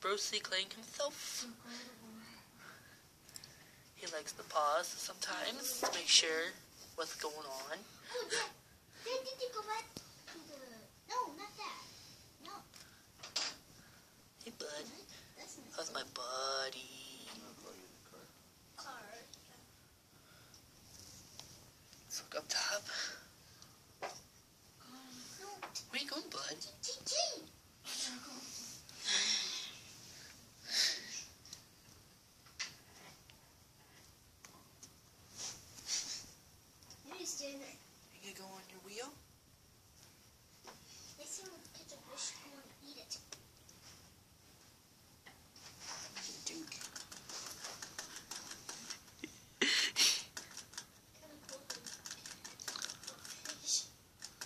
Bruce Lee playing himself. He likes to pause sometimes to make sure what's going on. Oh, Dad, did you go back to the... No, not that. No. Hey, bud. That's nice. How's my buddy? Car. Let's look up top. No. Where you going, bud? You gonna go on your wheel? They seem to catch a fish and want to eat it. Dude. Kind of cool. Fish.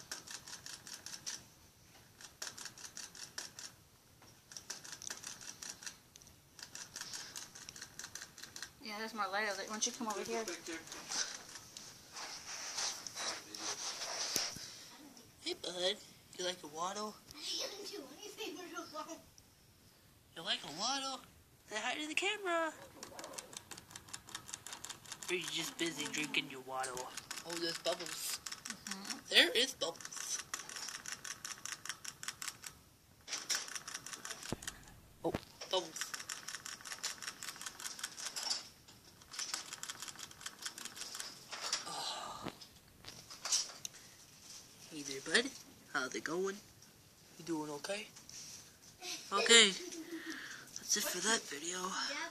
Yeah, there's more light of it. Why don't you come over here? Hey, bud. You like a waddle? I didn't do anything real long. You like a waddle? Say hi to the camera. Or you just busy drinking your waddle? Oh, there's bubbles. There is bubbles. Oh, bubbles. Oh. Hey there, bud. How's it going? You doing okay? Okay. That's it for that video.